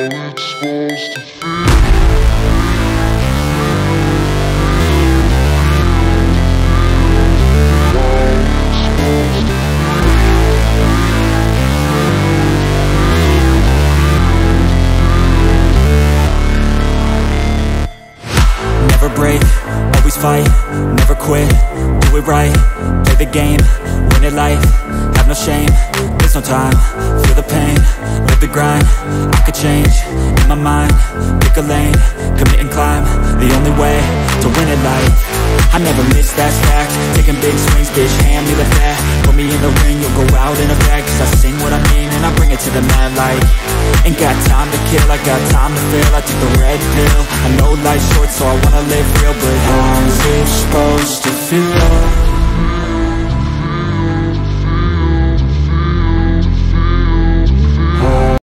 it's supposed to feel. Never break, always fight, never quit, do it right, play the game, win it life, have no shame, there's no time, feel the pain, live the grind, I could change, in my mind, pick a lane, commit and climb, the only way to win it life. I never miss, that's fact, taking big swings, bitch, hand me the bat, put me in the ring, you'll go out in a bag, cause I sing what I mean and I bring it to the mad light. Ain't got time to kill, I got time to feel, I took the red pill, I know life's short so I wanna live real, but how's it supposed to feel?